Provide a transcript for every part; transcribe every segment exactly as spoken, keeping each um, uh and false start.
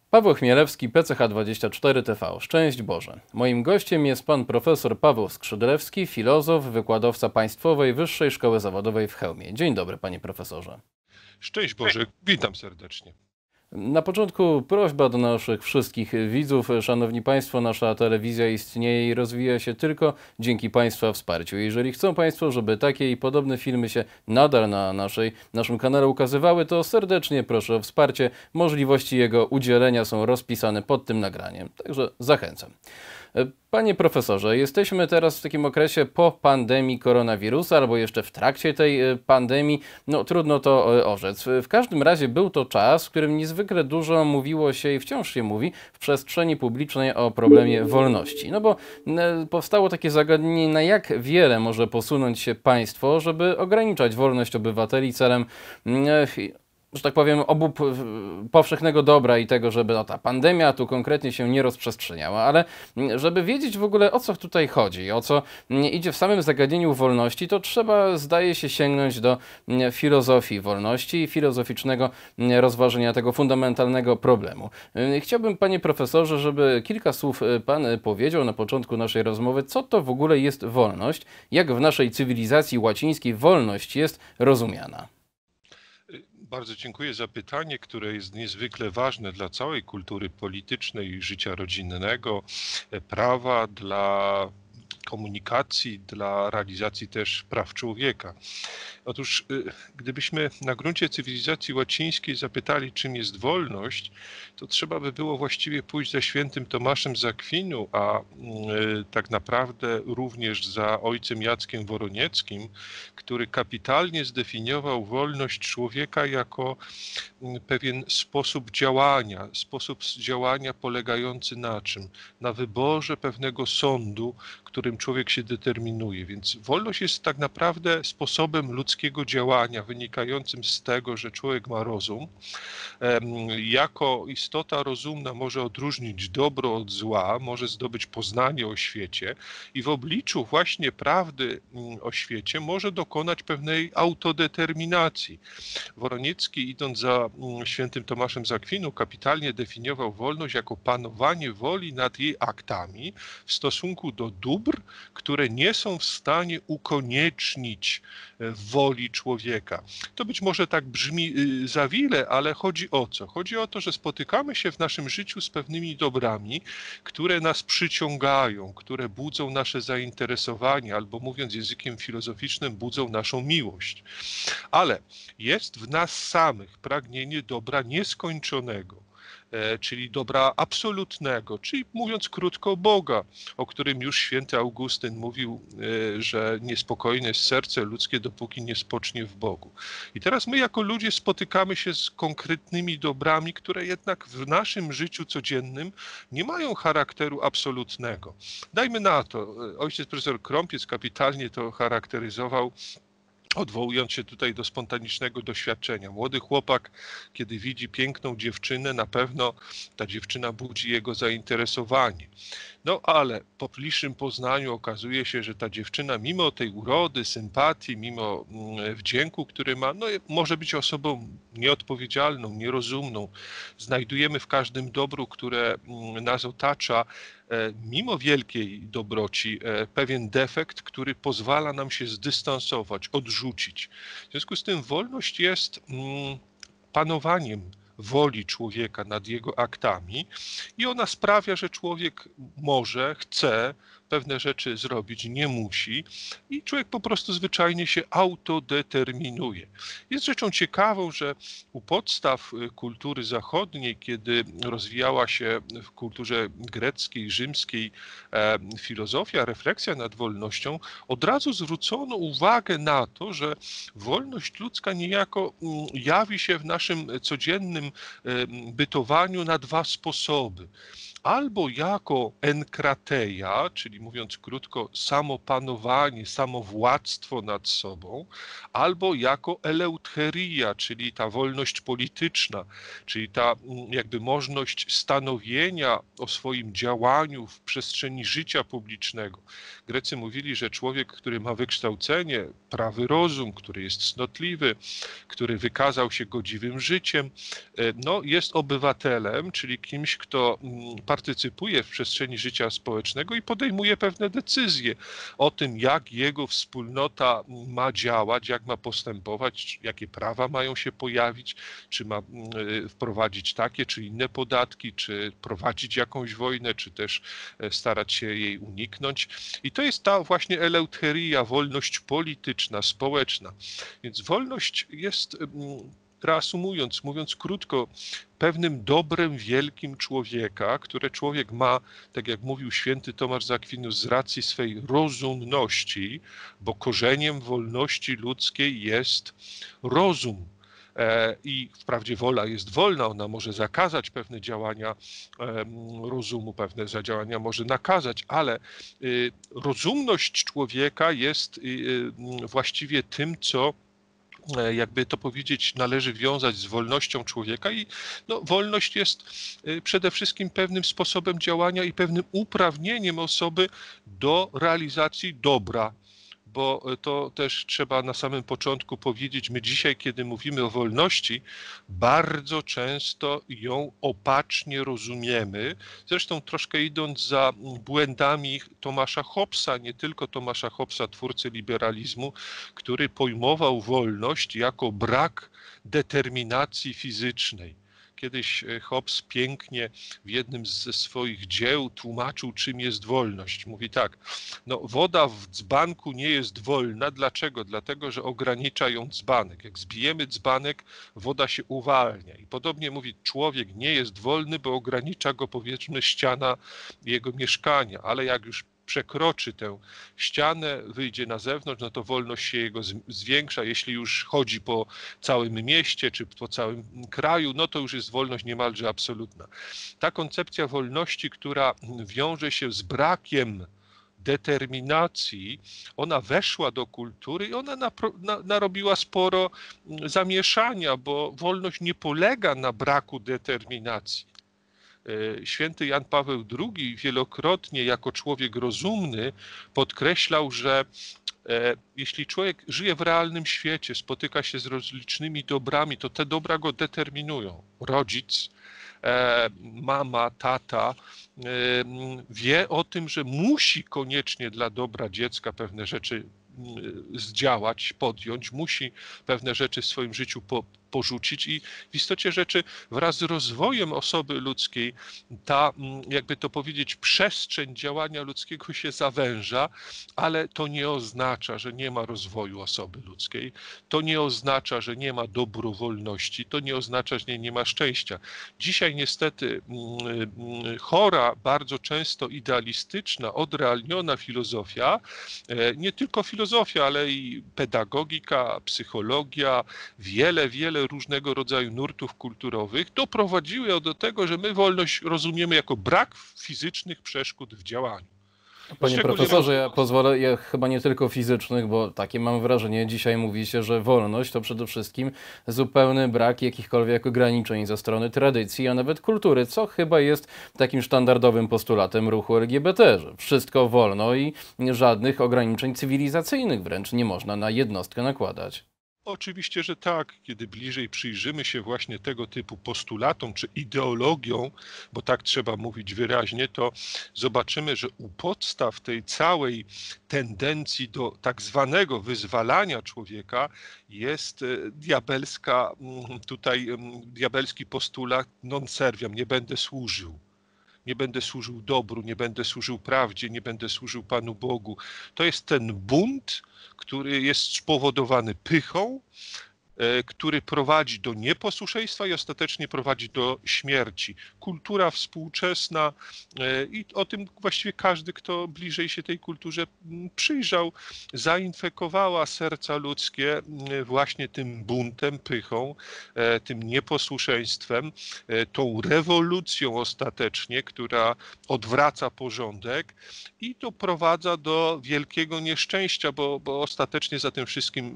Paweł Chmielewski, P C H dwadzieścia cztery T V. Szczęść Boże. Moim gościem jest pan profesor Paweł Skrzydlewski, filozof, wykładowca Państwowej Wyższej Szkoły Zawodowej w Chełmie. Dzień dobry, panie profesorze. Szczęść Boże, witam serdecznie. Na początku prośba do naszych wszystkich widzów. Szanowni Państwo, nasza telewizja istnieje i rozwija się tylko dzięki Państwa wsparciu. Jeżeli chcą Państwo, żeby takie i podobne filmy się nadal na naszej, naszym kanale ukazywały, to serdecznie proszę o wsparcie. Możliwości jego udzielenia są rozpisane pod tym nagraniem, także zachęcam. Panie profesorze, jesteśmy teraz w takim okresie po pandemii koronawirusa, albo jeszcze w trakcie tej pandemii. No trudno to orzec. W każdym razie był to czas, w którym niezwykle dużo mówiło się i wciąż się mówi w przestrzeni publicznej o problemie wolności. No bo powstało takie zagadnienie, na jak wiele może posunąć się państwo, żeby ograniczać wolność obywateli celem, że tak powiem, obu powszechnego dobra i tego, żeby no, ta pandemia tu konkretnie się nie rozprzestrzeniała, ale żeby wiedzieć w ogóle, o co tutaj chodzi, o co idzie w samym zagadnieniu wolności, to trzeba, zdaje się, sięgnąć do filozofii wolności i filozoficznego rozważenia tego fundamentalnego problemu. Chciałbym, panie profesorze, żeby kilka słów pan powiedział na początku naszej rozmowy, co to w ogóle jest wolność, jak w naszej cywilizacji łacińskiej wolność jest rozumiana. Bardzo dziękuję za pytanie, które jest niezwykle ważne dla całej kultury politycznej i życia rodzinnego, prawa, dla komunikacji, dla realizacji też praw człowieka. Otóż gdybyśmy na gruncie cywilizacji łacińskiej zapytali, czym jest wolność, to trzeba by było właściwie pójść za świętym Tomaszem z Akwinu, a tak naprawdę również za ojcem Jackiem Woronieckim, który kapitalnie zdefiniował wolność człowieka jako pewien sposób działania, sposób działania polegający na czym? Na wyborze pewnego sądu, którym człowiek się determinuje. Więc wolność jest tak naprawdę sposobem ludzkiego działania wynikającym z tego, że człowiek ma rozum. Jako istota rozumna może odróżnić dobro od zła, może zdobyć poznanie o świecie i w obliczu właśnie prawdy o świecie może dokonać pewnej autodeterminacji. Woroniecki, idąc za świętym Tomaszem z Akwinu, kapitalnie definiował wolność jako panowanie woli nad jej aktami w stosunku do dóbr, które nie są w stanie ukoniecznić woli człowieka. To być może tak brzmi zawile, ale chodzi o co? Chodzi o to, że spotykamy się w naszym życiu z pewnymi dobrami, które nas przyciągają, które budzą nasze zainteresowanie, albo mówiąc językiem filozoficznym, budzą naszą miłość. Ale jest w nas samych pragnienie dobra nieskończonego, czyli dobra absolutnego, czyli mówiąc krótko Boga, o którym już święty Augustyn mówił, że niespokojne jest serce ludzkie, dopóki nie spocznie w Bogu. I teraz my jako ludzie spotykamy się z konkretnymi dobrami, które jednak w naszym życiu codziennym nie mają charakteru absolutnego. Dajmy na to, ojciec profesor Krąpiec kapitalnie to charakteryzował, odwołując się tutaj do spontanicznego doświadczenia. Młody chłopak, kiedy widzi piękną dziewczynę, na pewno ta dziewczyna budzi jego zainteresowanie. No ale po bliższym poznaniu okazuje się, że ta dziewczyna mimo tej urody, sympatii, mimo wdzięku, który ma, no może być osobą nieodpowiedzialną, nierozumną. Znajdujemy w każdym dobru, które nas otacza, mimo wielkiej dobroci, pewien defekt, który pozwala nam się zdystansować, odrzucić. W związku z tym wolność jest panowaniem woli człowieka nad jego aktami i ona sprawia, że człowiek może, chce pewne rzeczy zrobić, nie musi i człowiek po prostu zwyczajnie się autodeterminuje. Jest rzeczą ciekawą, że u podstaw kultury zachodniej, kiedy rozwijała się w kulturze greckiej, rzymskiej filozofia, refleksja nad wolnością, od razu zwrócono uwagę na to, że wolność ludzka niejako jawi się w naszym codziennym bytowaniu na dwa sposoby. albo jako enkrateia, czyli mówiąc krótko, samopanowanie, samowładztwo nad sobą, albo jako eleutheria, czyli ta wolność polityczna, czyli ta jakby możliwość stanowienia o swoim działaniu w przestrzeni życia publicznego. Grecy mówili, że człowiek, który ma wykształcenie, prawy rozum, który jest cnotliwy, który wykazał się godziwym życiem, no, jest obywatelem, czyli kimś, kto partycypuje w przestrzeni życia społecznego i podejmuje pewne decyzje o tym, jak jego wspólnota ma działać, jak ma postępować, jakie prawa mają się pojawić, czy ma wprowadzić takie czy inne podatki, czy prowadzić jakąś wojnę, czy też starać się jej uniknąć. I to jest ta właśnie eleutheria, wolność polityczna, społeczna. Więc wolność jest, reasumując, mówiąc krótko, pewnym dobrem wielkim człowieka, które człowiek ma, tak jak mówił święty Tomasz z Akwinu, z racji swej rozumności, bo korzeniem wolności ludzkiej jest rozum. I wprawdzie wola jest wolna, ona może zakazać pewne działania rozumu, pewne działania może nakazać, ale rozumność człowieka jest właściwie tym, co, jakby to powiedzieć, należy wiązać z wolnością człowieka i no, wolność jest przede wszystkim pewnym sposobem działania i pewnym uprawnieniem osoby do realizacji dobra. Bo to też trzeba na samym początku powiedzieć, my dzisiaj, kiedy mówimy o wolności, bardzo często ją opacznie rozumiemy, zresztą troszkę idąc za błędami Tomasza Hobbesa, nie tylko Tomasza Hobbesa, twórcy liberalizmu, który pojmował wolność jako brak determinacji fizycznej. Kiedyś Hobbes pięknie w jednym ze swoich dzieł tłumaczył, czym jest wolność. Mówi tak, no woda w dzbanku nie jest wolna. Dlaczego? Dlatego, że ogranicza ją dzbanek. Jak zbijemy dzbanek, woda się uwalnia. I podobnie mówi, człowiek nie jest wolny, bo ogranicza go, powiedzmy, ściana jego mieszkania, ale jak już przekroczy tę ścianę, wyjdzie na zewnątrz, no to wolność się jego zwiększa. Jeśli już chodzi po całym mieście czy po całym kraju, no to już jest wolność niemalże absolutna. Ta koncepcja wolności, która wiąże się z brakiem determinacji, ona weszła do kultury i ona narobiła sporo zamieszania, bo wolność nie polega na braku determinacji. Święty Jan Paweł drugi wielokrotnie jako człowiek rozumny podkreślał, że jeśli człowiek żyje w realnym świecie, spotyka się z rozlicznymi dobrami, to te dobra go determinują. Rodzic, mama, tata wie o tym, że musi koniecznie dla dobra dziecka pewne rzeczy zdziałać, podjąć, musi pewne rzeczy w swoim życiu po, porzucić i w istocie rzeczy wraz z rozwojem osoby ludzkiej ta, jakby to powiedzieć, przestrzeń działania ludzkiego się zawęża, ale to nie oznacza, że nie ma rozwoju osoby ludzkiej, to nie oznacza, że nie ma dobrowolności, to nie oznacza, że nie, nie ma szczęścia. Dzisiaj niestety chora, bardzo często idealistyczna, odrealniona filozofia, nie tylko filozofia, ale i pedagogika, psychologia, wiele, wiele różnego rodzaju nurtów kulturowych doprowadziły do tego, że my wolność rozumiemy jako brak fizycznych przeszkód w działaniu. Panie profesorze, ja pozwolę, ja chyba nie tylko fizycznych, bo takie mam wrażenie, dzisiaj mówi się, że wolność to przede wszystkim zupełny brak jakichkolwiek ograniczeń ze strony tradycji, a nawet kultury, co chyba jest takim sztandardowym postulatem ruchu L G B T, że wszystko wolno i żadnych ograniczeń cywilizacyjnych wręcz nie można na jednostkę nakładać. Oczywiście, że tak. Kiedy bliżej przyjrzymy się właśnie tego typu postulatom czy ideologiom, bo tak trzeba mówić wyraźnie, to zobaczymy, że u podstaw tej całej tendencji do tak zwanego wyzwalania człowieka jest diabelska, tutaj diabelski postulat non serviam, nie będę służył. Nie będę służył dobru, nie będę służył prawdzie, nie będę służył Panu Bogu. To jest ten bunt, który jest spowodowany pychą, który prowadzi do nieposłuszeństwa i ostatecznie prowadzi do śmierci. Kultura współczesna i o tym właściwie każdy, kto bliżej się tej kulturze przyjrzał, zainfekowała serca ludzkie właśnie tym buntem, pychą, tym nieposłuszeństwem, tą rewolucją ostatecznie, która odwraca porządek i to prowadza do wielkiego nieszczęścia, bo, bo ostatecznie za tym wszystkim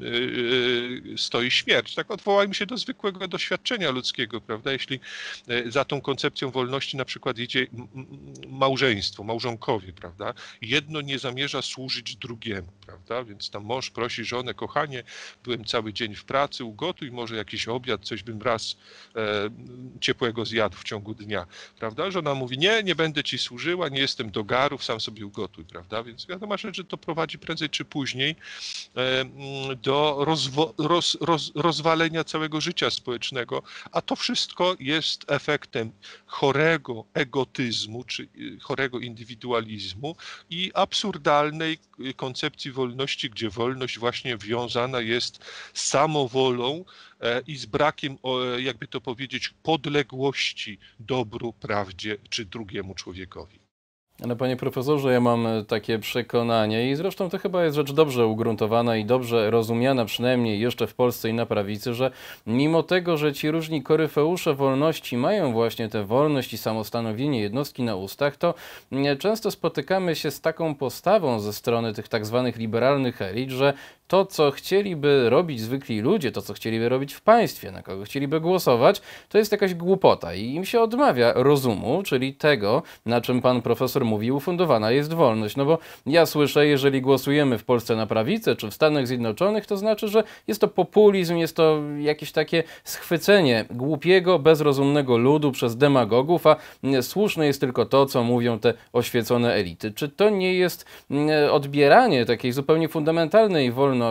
stoi śmierć. Tak odwołajmy się do zwykłego doświadczenia ludzkiego, prawda? Jeśli za tą koncepcją wolności na przykład idzie małżeństwo, małżonkowie, prawda? Jedno nie zamierza służyć drugiemu, prawda? Więc tam mąż prosi żonę, kochanie, byłem cały dzień w pracy, ugotuj może jakiś obiad, coś bym raz e, ciepłego zjadł w ciągu dnia, prawda? Żona mówi, nie, nie będę ci służyła, nie jestem do garów, sam sobie ugotuj, prawda? Więc wiadomo, że to prowadzi prędzej czy później e, do rozwo, roz, roz, rozwalenia całego życia społecznego, a to wszystko jest efektem chorego egotyzmu, czy chorego indywidualizmu i absurdalnej koncepcji wolności, gdzie wolność właśnie wiązana jest z samowolą i z brakiem, jakby to powiedzieć, podległości dobru, prawdzie czy drugiemu człowiekowi. Ale panie profesorze, ja mam takie przekonanie i zresztą to chyba jest rzecz dobrze ugruntowana i dobrze rozumiana, przynajmniej jeszcze w Polsce i na prawicy, że mimo tego, że ci różni koryfeusze wolności mają właśnie tę wolność i samostanowienie jednostki na ustach, to często spotykamy się z taką postawą ze strony tych tak zwanych liberalnych elit, że to, co chcieliby robić zwykli ludzie, to, co chcieliby robić w państwie, na kogo chcieliby głosować, to jest jakaś głupota i im się odmawia rozumu, czyli tego, na czym pan profesor mówi, ufundowana jest wolność. No bo ja słyszę, jeżeli głosujemy w Polsce na prawicę, czy w Stanach Zjednoczonych, to znaczy, że jest to populizm, jest to jakieś takie schwycenie głupiego, bezrozumnego ludu przez demagogów, a słuszne jest tylko to, co mówią te oświecone elity. Czy to nie jest odbieranie takiej zupełnie fundamentalnej wolności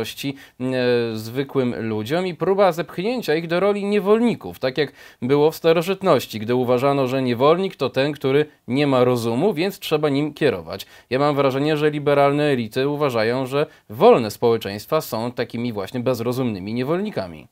E, zwykłym ludziom i próba zepchnięcia ich do roli niewolników, tak jak było w starożytności, gdy uważano, że niewolnik to ten, który nie ma rozumu, więc trzeba nim kierować. Ja mam wrażenie, że liberalne elity uważają, że wolne społeczeństwa są takimi właśnie bezrozumnymi niewolnikami.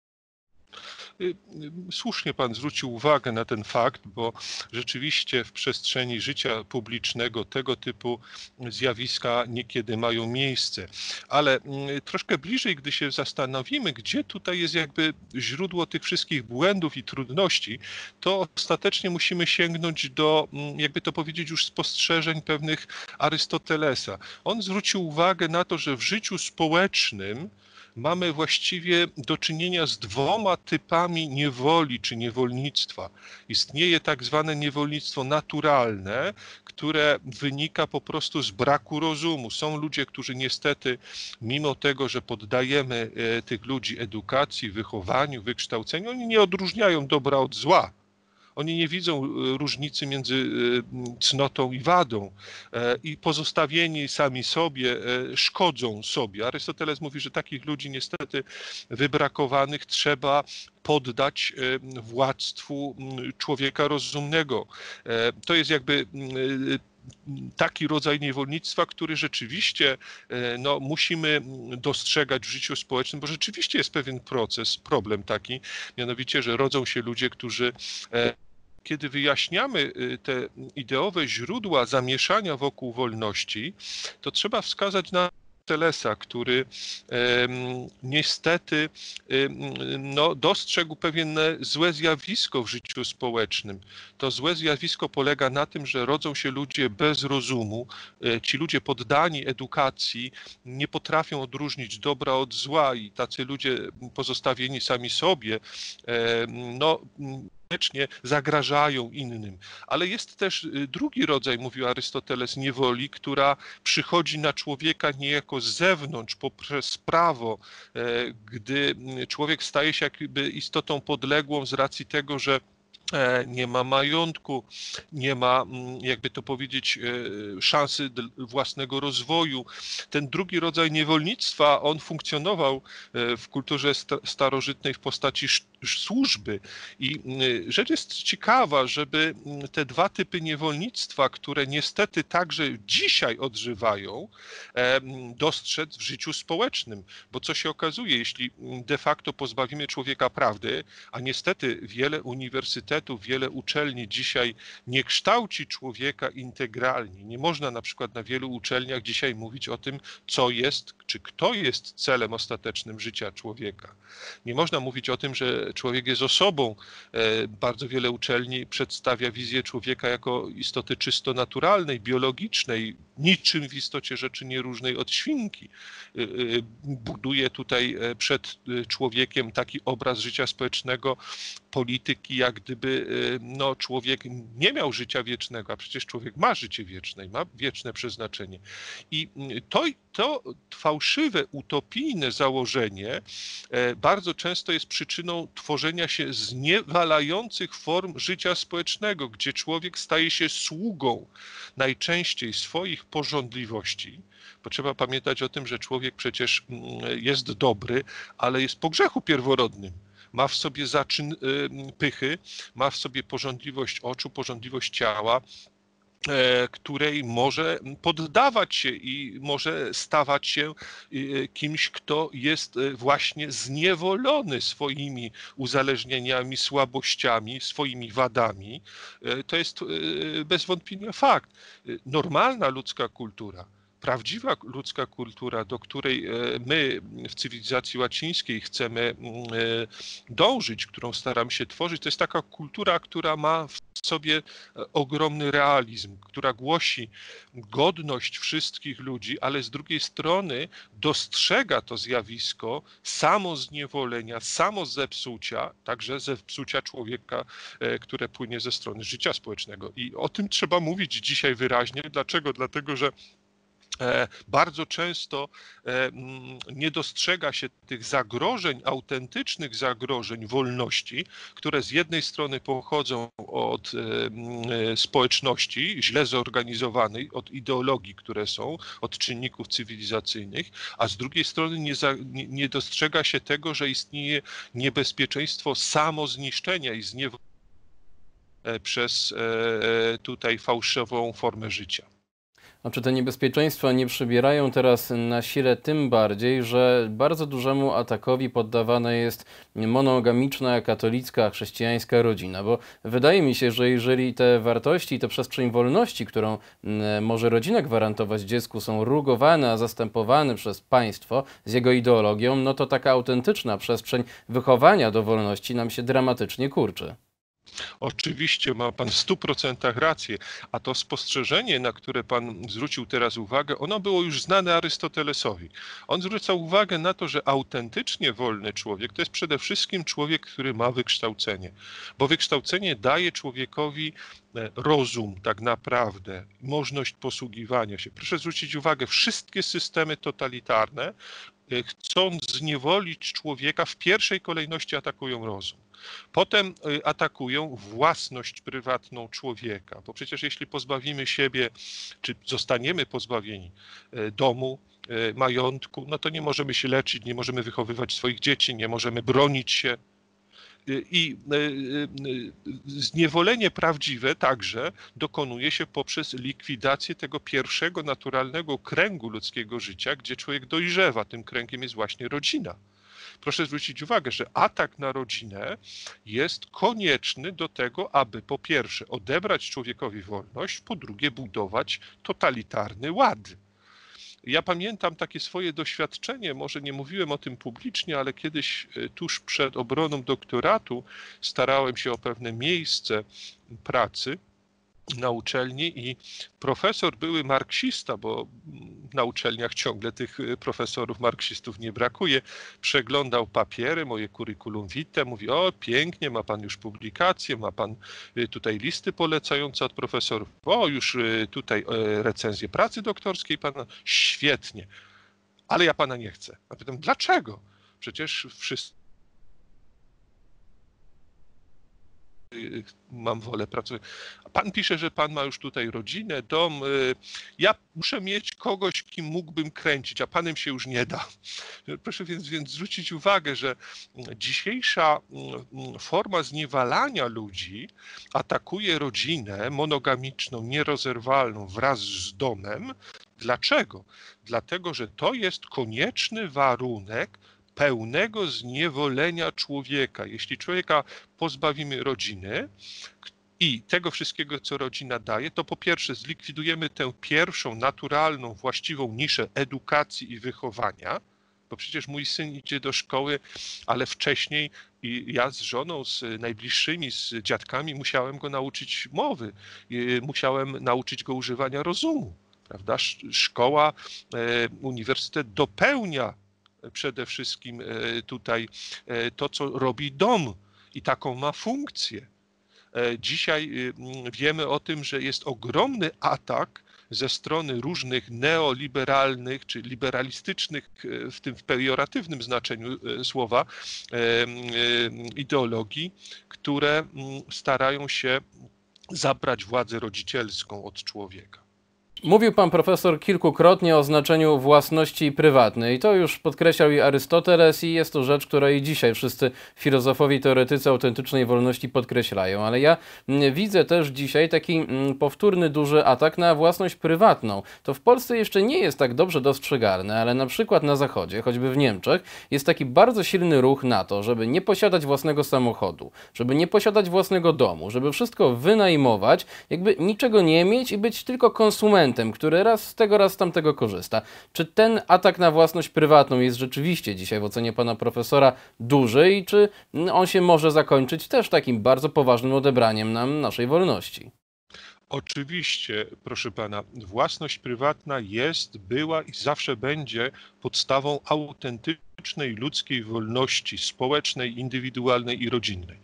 Słusznie pan zwrócił uwagę na ten fakt, bo rzeczywiście w przestrzeni życia publicznego tego typu zjawiska niekiedy mają miejsce. Ale troszkę bliżej, gdy się zastanowimy, gdzie tutaj jest jakby źródło tych wszystkich błędów i trudności, to ostatecznie musimy sięgnąć do, jakby to powiedzieć, już spostrzeżeń pewnych Arystotelesa. On zwrócił uwagę na to, że w życiu społecznym mamy właściwie do czynienia z dwoma typami niewoli czy niewolnictwa. Istnieje tak zwane niewolnictwo naturalne, które wynika po prostu z braku rozumu. Są ludzie, którzy niestety, mimo tego, że poddajemy tych ludzi edukacji, wychowaniu, wykształceniu, oni nie odróżniają dobra od zła. Oni nie widzą różnicy między cnotą i wadą i pozostawieni sami sobie szkodzą sobie. Arystoteles mówi, że takich ludzi niestety wybrakowanych trzeba poddać władztwu człowieka rozumnego. To jest jakby taki rodzaj niewolnictwa, który rzeczywiście no, musimy dostrzegać w życiu społecznym, bo rzeczywiście jest pewien proces, problem taki, mianowicie, że rodzą się ludzie, którzy kiedy wyjaśniamy te ideowe źródła zamieszania wokół wolności, to trzeba wskazać na Arystotelesa, który niestety no, dostrzegł pewne złe zjawisko w życiu społecznym. To złe zjawisko polega na tym, że rodzą się ludzie bez rozumu. Ci ludzie poddani edukacji nie potrafią odróżnić dobra od zła i tacy ludzie pozostawieni sami sobie, no, zagrażają innym. Ale jest też drugi rodzaj, mówił Arystoteles, niewoli, która przychodzi na człowieka niejako z zewnątrz, poprzez prawo, gdy człowiek staje się jakby istotą podległą z racji tego, że nie ma majątku, nie ma, jakby to powiedzieć, szansy własnego rozwoju. Ten drugi rodzaj niewolnictwa, on funkcjonował w kulturze starożytnej w postaci służby. I rzecz jest ciekawa, żeby te dwa typy niewolnictwa, które niestety także dzisiaj odżywają, dostrzec w życiu społecznym. Bo co się okazuje, jeśli de facto pozbawimy człowieka prawdy, a niestety wiele uniwersytetów, wiele uczelni dzisiaj nie kształci człowieka integralnie. Nie można na przykład na wielu uczelniach dzisiaj mówić o tym, co jest, czy kto jest celem ostatecznym życia człowieka. Nie można mówić o tym, że człowiek jest osobą. Bardzo wiele uczelni przedstawia wizję człowieka jako istoty czysto naturalnej, biologicznej, niczym w istocie rzeczy nie różnej od świnki. Buduje tutaj przed człowiekiem taki obraz życia społecznego, polityki, jak gdyby no, człowiek nie miał życia wiecznego, a przecież człowiek ma życie wieczne i ma wieczne przeznaczenie. I to, to fałszywe, utopijne założenie bardzo często jest przyczyną tworzenia się zniewalających form życia społecznego, gdzie człowiek staje się sługą najczęściej swoich pożądliwości, bo trzeba pamiętać o tym, że człowiek przecież jest dobry, ale jest po grzechu pierworodnym. Ma w sobie zaczyn pychy, ma w sobie pożądliwość oczu, pożądliwość ciała, której może poddawać się i może stawać się kimś, kto jest właśnie zniewolony swoimi uzależnieniami, słabościami, swoimi wadami. To jest bez wątpienia fakt. Normalna ludzka kultura, prawdziwa ludzka kultura, do której my w cywilizacji łacińskiej chcemy dążyć, którą staramy się tworzyć, to jest taka kultura, która ma w sobie ogromny realizm, która głosi godność wszystkich ludzi, ale z drugiej strony dostrzega to zjawisko samozniewolenia, samozepsucia, także zepsucia człowieka, które płynie ze strony życia społecznego. I o tym trzeba mówić dzisiaj wyraźnie. Dlaczego? Dlatego, że bardzo często nie dostrzega się tych zagrożeń, autentycznych zagrożeń wolności, które z jednej strony pochodzą od społeczności źle zorganizowanej, od ideologii, które są, od czynników cywilizacyjnych, a z drugiej strony nie, za, nie, nie dostrzega się tego, że istnieje niebezpieczeństwo samozniszczenia i zniewolenia przez tutaj fałszywą formę życia. A czy te niebezpieczeństwa nie przybierają teraz na sile tym bardziej, że bardzo dużemu atakowi poddawana jest monogamiczna, katolicka, chrześcijańska rodzina? Bo wydaje mi się, że jeżeli te wartości, te przestrzeń wolności, którą może rodzina gwarantować dziecku, są rugowane, a zastępowane przez państwo z jego ideologią, no to taka autentyczna przestrzeń wychowania do wolności nam się dramatycznie kurczy. Oczywiście ma pan w stu procentach rację, a to spostrzeżenie, na które pan zwrócił teraz uwagę, ono było już znane Arystotelesowi. On zwracał uwagę na to, że autentycznie wolny człowiek to jest przede wszystkim człowiek, który ma wykształcenie, bo wykształcenie daje człowiekowi rozum tak naprawdę, możliwość posługiwania się. Proszę zwrócić uwagę, wszystkie systemy totalitarne, chcąc zniewolić człowieka, w pierwszej kolejności atakują rozum. Potem atakują własność prywatną człowieka, bo przecież jeśli pozbawimy siebie, czy zostaniemy pozbawieni domu, majątku, no to nie możemy się leczyć, nie możemy wychowywać swoich dzieci, nie możemy bronić się. I zniewolenie prawdziwe także dokonuje się poprzez likwidację tego pierwszego naturalnego kręgu ludzkiego życia, gdzie człowiek dojrzewa. Tym kręgiem jest właśnie rodzina. Proszę zwrócić uwagę, że atak na rodzinę jest konieczny do tego, aby po pierwsze odebrać człowiekowi wolność, po drugie budować totalitarny ład. Ja pamiętam takie swoje doświadczenie, może nie mówiłem o tym publicznie, ale kiedyś tuż przed obroną doktoratu starałem się o pewne miejsce pracy na uczelni i profesor, były marksista, bo na uczelniach ciągle tych profesorów marksistów nie brakuje, przeglądał papiery, moje curriculum vitae, mówi: o pięknie, ma pan już publikacje, ma pan tutaj listy polecające od profesorów, o już tutaj recenzję pracy doktorskiej pana, świetnie, ale ja pana nie chcę. A pytam, dlaczego? Przecież wszyscy mam wolę pracować. Pan pisze, że pan ma już tutaj rodzinę, dom. Ja muszę mieć kogoś, kim mógłbym kręcić, a panem się już nie da. Proszę więc, więc zwrócić uwagę, że dzisiejsza forma zniewalania ludzi atakuje rodzinę monogamiczną, nierozerwalną wraz z domem. Dlaczego? Dlatego, że to jest konieczny warunek pełnego zniewolenia człowieka. Jeśli człowieka pozbawimy rodziny i tego wszystkiego, co rodzina daje, to po pierwsze zlikwidujemy tę pierwszą, naturalną, właściwą niszę edukacji i wychowania, bo przecież mój syn idzie do szkoły, ale wcześniej i ja z żoną, z najbliższymi, z dziadkami musiałem go nauczyć mowy, musiałem nauczyć go używania rozumu, prawda? Szkoła, uniwersytet dopełnia przede wszystkim tutaj to, co robi dom i taką ma funkcję. Dzisiaj wiemy o tym, że jest ogromny atak ze strony różnych neoliberalnych czy liberalistycznych, w tym w pejoratywnym znaczeniu słowa, ideologii, które starają się zabrać władzę rodzicielską od człowieka. Mówił pan profesor kilkukrotnie o znaczeniu własności prywatnej. To już podkreślał i Arystoteles i jest to rzecz, która i dzisiaj wszyscy filozofowie i teoretycy autentycznej wolności podkreślają. Ale ja widzę też dzisiaj taki powtórny, duży atak na własność prywatną. To w Polsce jeszcze nie jest tak dobrze dostrzegalne, ale na przykład na Zachodzie, choćby w Niemczech, jest taki bardzo silny ruch na to, żeby nie posiadać własnego samochodu, żeby nie posiadać własnego domu, żeby wszystko wynajmować, jakby niczego nie mieć i być tylko konsumentem, który raz z tego, raz z tamtego korzysta. Czy ten atak na własność prywatną jest rzeczywiście dzisiaj w ocenie pana profesora duży i czy on się może zakończyć też takim bardzo poważnym odebraniem nam naszej wolności? Oczywiście, proszę pana, własność prywatna jest, była i zawsze będzie podstawą autentycznej ludzkiej wolności społecznej, indywidualnej i rodzinnej.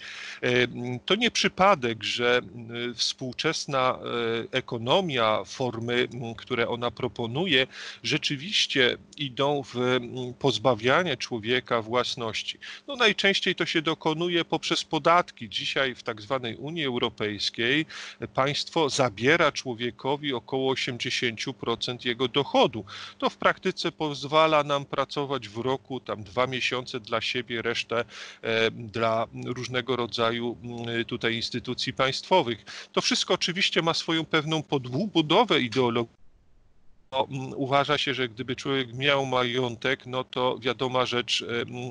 To nie przypadek, że współczesna ekonomia, formy, które ona proponuje, rzeczywiście idą w pozbawianie człowieka własności. No najczęściej to się dokonuje poprzez podatki. Dzisiaj w tak zwanej Unii Europejskiej państwo zabiera człowiekowi około osiemdziesiąt procent jego dochodu. To w praktyce pozwala nam pracować w roku tam dwa miesiące dla siebie, resztę dla różnego rodzaju tutaj instytucji państwowych. To wszystko oczywiście ma swoją pewną podbudowę ideologiczną. No, uważa się, że gdyby człowiek miał majątek, no to wiadoma rzecz,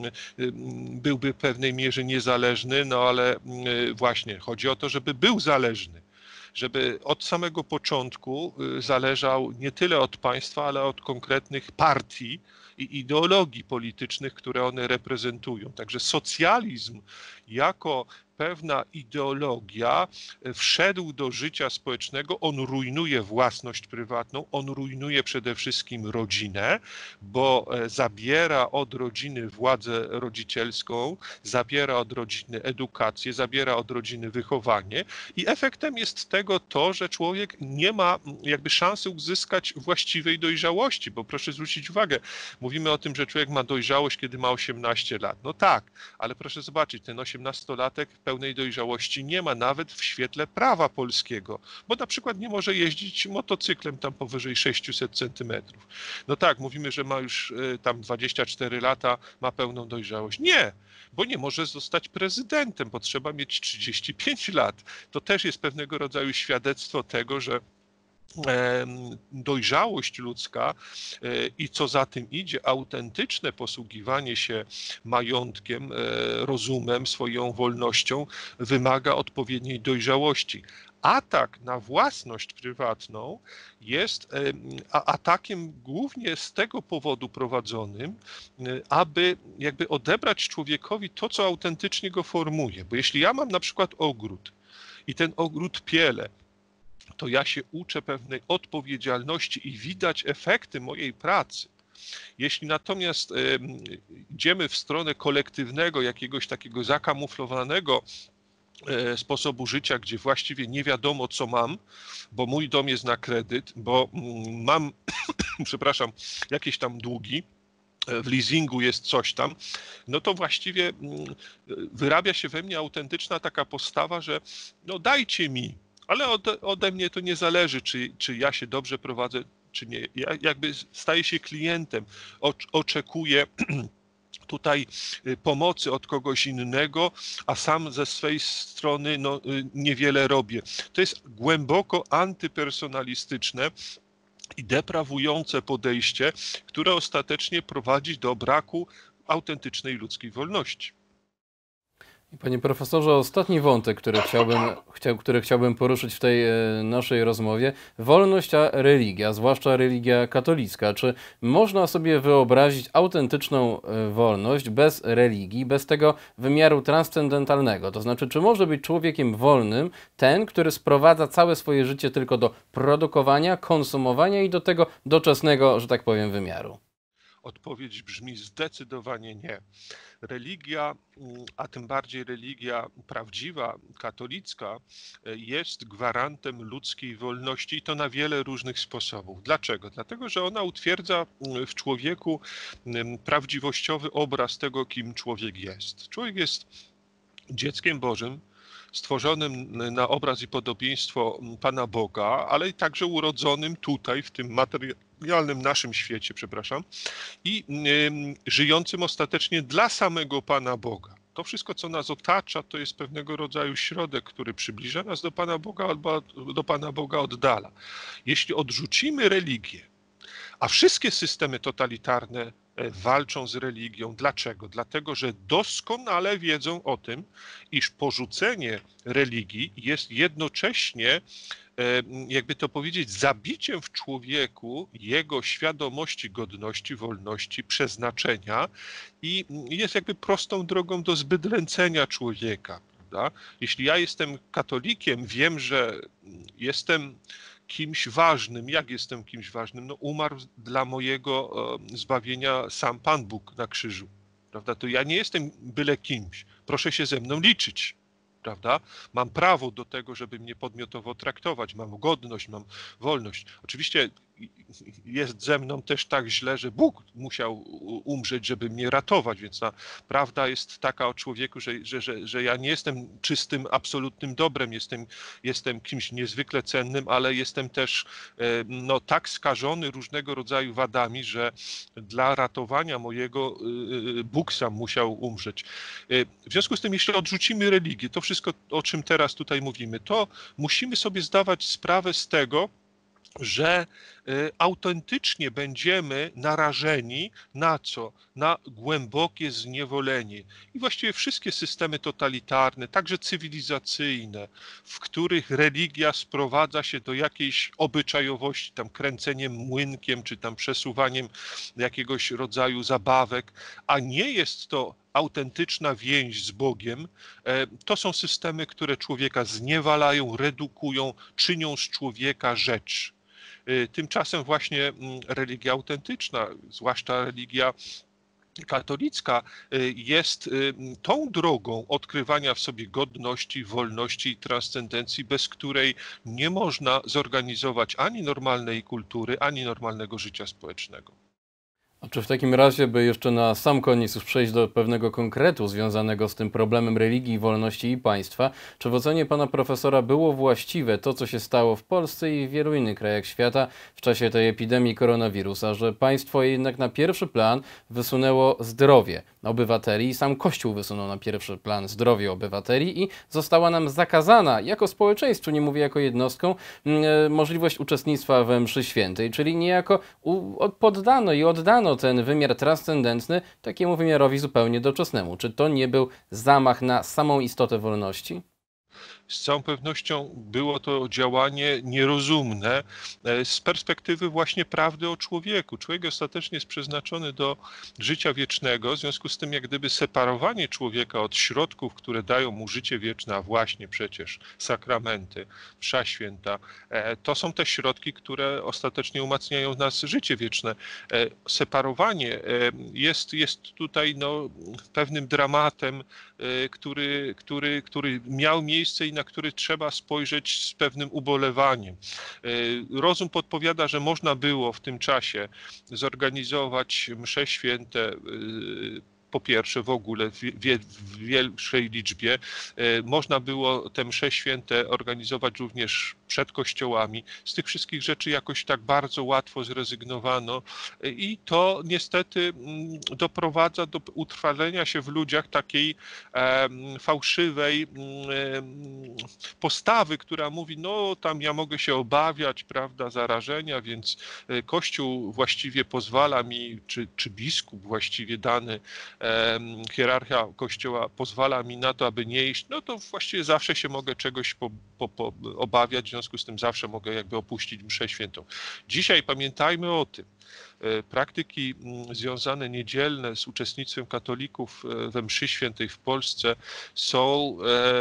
byłby w pewnej mierze niezależny, no ale właśnie chodzi o to, żeby był zależny. Żeby od samego początku zależał nie tyle od państwa, ale od konkretnych partii i ideologii politycznych, które one reprezentują. Także socjalizm jako pewna ideologia wszedł do życia społecznego, on rujnuje własność prywatną, on rujnuje przede wszystkim rodzinę, bo zabiera od rodziny władzę rodzicielską, zabiera od rodziny edukację, zabiera od rodziny wychowanie i efektem jest tego to, że człowiek nie ma jakby szansy uzyskać właściwej dojrzałości, bo proszę zwrócić uwagę, mówimy o tym, że człowiek ma dojrzałość, kiedy ma osiemnaście lat. No tak, ale proszę zobaczyć, ten osiemnastolatek pełnej dojrzałości nie ma nawet w świetle prawa polskiego, bo na przykład nie może jeździć motocyklem tam powyżej sześciuset centymetrów. No tak, mówimy, że ma już tam dwadzieścia cztery lata, ma pełną dojrzałość. Nie, bo nie może zostać prezydentem, bo trzeba mieć trzydzieści pięć lat. To też jest pewnego rodzaju świadectwo tego, że dojrzałość ludzka i co za tym idzie, autentyczne posługiwanie się majątkiem, rozumem, swoją wolnością wymaga odpowiedniej dojrzałości. Atak na własność prywatną jest atakiem głównie z tego powodu prowadzonym, aby jakby odebrać człowiekowi to, co autentycznie go formuje. Bo jeśli ja mam na przykład ogród i ten ogród pielę, to ja się uczę pewnej odpowiedzialności i widać efekty mojej pracy. Jeśli natomiast y, idziemy w stronę kolektywnego, jakiegoś takiego zakamuflowanego y, sposobu życia, gdzie właściwie nie wiadomo, co mam, bo mój dom jest na kredyt, bo y, mam, przepraszam, jakieś tam długi, w leasingu jest coś tam, no to właściwie wyrabia się we mnie autentyczna taka postawa, że no dajcie mi, ale ode, ode mnie to nie zależy, czy, czy ja się dobrze prowadzę, czy nie. Ja jakby staję się klientem, oczekuję tutaj pomocy od kogoś innego, a sam ze swej strony no, niewiele robię. To jest głęboko antypersonalistyczne i deprawujące podejście, które ostatecznie prowadzi do braku autentycznej ludzkiej wolności. Panie profesorze, ostatni wątek, który chciałbym, chciał, który chciałbym poruszyć w tej e, naszej rozmowie. Wolność a religia, zwłaszcza religia katolicka. Czy można sobie wyobrazić autentyczną e, wolność bez religii, bez tego wymiaru transcendentalnego? To znaczy, czy może być człowiekiem wolnym ten, który sprowadza całe swoje życie tylko do produkowania, konsumowania i do tego doczesnego, że tak powiem, wymiaru? Odpowiedź brzmi zdecydowanie nie. Religia, a tym bardziej religia prawdziwa, katolicka, jest gwarantem ludzkiej wolności i to na wiele różnych sposobów. Dlaczego? Dlatego, że ona utwierdza w człowieku prawdziwościowy obraz tego, kim człowiek jest. Człowiek jest dzieckiem Bożym, stworzonym na obraz i podobieństwo Pana Boga, ale i także urodzonym tutaj, w tym materialnym naszym świecie, przepraszam, i y, żyjącym ostatecznie dla samego Pana Boga. To wszystko, co nas otacza, to jest pewnego rodzaju środek, który przybliża nas do Pana Boga albo do Pana Boga oddala. Jeśli odrzucimy religię, a wszystkie systemy totalitarne walczą z religią. Dlaczego? Dlatego, że doskonale wiedzą o tym, iż porzucenie religii jest jednocześnie, jakby to powiedzieć, zabiciem w człowieku jego świadomości, godności, wolności, przeznaczenia i jest jakby prostą drogą do zbydlęcenia człowieka. Prawda? Jeśli ja jestem katolikiem, wiem, że jestem kimś ważnym. Jak jestem kimś ważnym? No umarł dla mojego zbawienia sam Pan Bóg na krzyżu. Prawda? To ja nie jestem byle kimś. Proszę się ze mną liczyć. Prawda? Mam prawo do tego, żeby mnie podmiotowo traktować. Mam godność, mam wolność. Oczywiście jest ze mną też tak źle, że Bóg musiał umrzeć, żeby mnie ratować, więc ta prawda jest taka o człowieku, że, że, że, że ja nie jestem czystym, absolutnym dobrem, jestem, jestem kimś niezwykle cennym, ale jestem też no, tak skażony różnego rodzaju wadami, że dla ratowania mojego Bóg sam musiał umrzeć. W związku z tym, jeśli odrzucimy religię, to wszystko, o czym teraz tutaj mówimy, to musimy sobie zdawać sprawę z tego, że autentycznie będziemy narażeni na co? Na głębokie zniewolenie. I właściwie wszystkie systemy totalitarne, także cywilizacyjne, w których religia sprowadza się do jakiejś obyczajowości, tam kręceniem młynkiem, czy tam przesuwaniem jakiegoś rodzaju zabawek, a nie jest to autentyczna więź z Bogiem, to są systemy, które człowieka zniewalają, redukują, czynią z człowieka rzecz. Tymczasem właśnie religia autentyczna, zwłaszcza religia katolicka, jest tą drogą odkrywania w sobie godności, wolności i transcendencji, bez której nie można zorganizować ani normalnej kultury, ani normalnego życia społecznego. A czy w takim razie, by jeszcze na sam koniec już przejść do pewnego konkretu związanego z tym problemem religii, wolności i państwa, czy w ocenie pana profesora było właściwe to, co się stało w Polsce i w wielu innych krajach świata w czasie tej epidemii koronawirusa, że państwo jednak na pierwszy plan wysunęło zdrowie obywateli i sam Kościół wysunął na pierwszy plan zdrowie obywateli i została nam zakazana jako społeczeństwu, nie mówię jako jednostką, możliwość uczestnictwa we mszy świętej, czyli niejako poddano i oddano ten wymiar transcendentny takiemu wymiarowi zupełnie doczesnemu. Czy to nie był zamach na samą istotę wolności? Z całą pewnością było to działanie nierozumne z perspektywy właśnie prawdy o człowieku. Człowiek ostatecznie jest przeznaczony do życia wiecznego, w związku z tym jak gdyby separowanie człowieka od środków, które dają mu życie wieczne, a właśnie przecież sakramenty, msza święta, to są te środki, które ostatecznie umacniają w nas życie wieczne. Separowanie jest, jest tutaj no, pewnym dramatem, który, który, który miał miejsce i na na który trzeba spojrzeć z pewnym ubolewaniem. Rozum podpowiada, że można było w tym czasie zorganizować msze święte, po pierwsze w ogóle w, wie, w większej liczbie. Można było te msze święte organizować również przed kościołami. Z tych wszystkich rzeczy jakoś tak bardzo łatwo zrezygnowano i to niestety doprowadza do utrwalenia się w ludziach takiej e, fałszywej e, postawy, która mówi, no tam ja mogę się obawiać, prawda, zarażenia, więc Kościół właściwie pozwala mi, czy, czy biskup właściwie dany, hierarchia Kościoła pozwala mi na to, aby nie iść, no to właściwie zawsze się mogę czegoś po, po, po obawiać, w związku z tym zawsze mogę jakby opuścić mszę świętą. Dzisiaj pamiętajmy o tym, praktyki związane niedzielne z uczestnictwem katolików we mszy świętej w Polsce są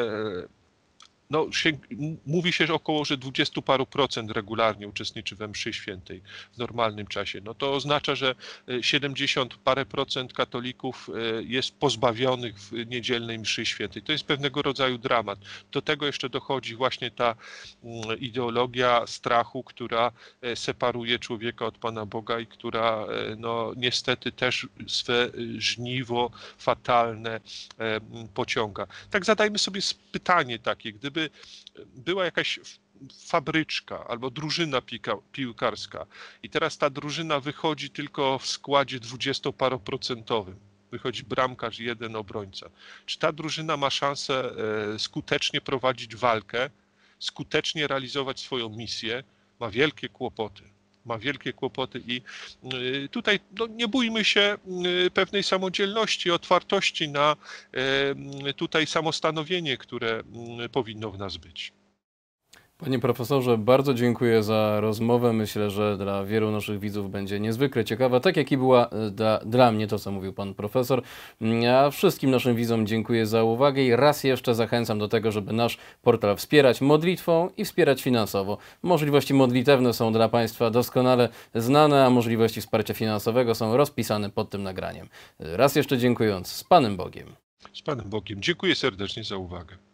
no, się, mówi się, że około że dwudziestu paru procent regularnie uczestniczy we mszy świętej w normalnym czasie. No to oznacza, że siedemdziesiąt parę procent katolików jest pozbawionych w niedzielnej mszy świętej. To jest pewnego rodzaju dramat. Do tego jeszcze dochodzi właśnie ta ideologia strachu, która separuje człowieka od Pana Boga i która no, niestety też swe żniwo fatalne pociąga. Tak zadajmy sobie pytanie takie, gdyby była jakaś fabryczka albo drużyna piłkarska i teraz ta drużyna wychodzi tylko w składzie dwudziestoparoprocentowym, wychodzi bramkarz i jeden obrońca. Czy ta drużyna ma szansę skutecznie prowadzić walkę, skutecznie realizować swoją misję? Ma wielkie kłopoty. Ma wielkie kłopoty i tutaj no, nie bójmy się pewnej samodzielności, otwartości na tutaj samostanowienie, które powinno w nas być. Panie profesorze, bardzo dziękuję za rozmowę. Myślę, że dla wielu naszych widzów będzie niezwykle ciekawa, tak jak i była dla, dla mnie to, co mówił pan profesor. A wszystkim naszym widzom dziękuję za uwagę i raz jeszcze zachęcam do tego, żeby nasz portal wspierać modlitwą i wspierać finansowo. Możliwości modlitewne są dla państwa doskonale znane, a możliwości wsparcia finansowego są rozpisane pod tym nagraniem. Raz jeszcze dziękując, z Panem Bogiem. Z Panem Bogiem. Dziękuję serdecznie za uwagę.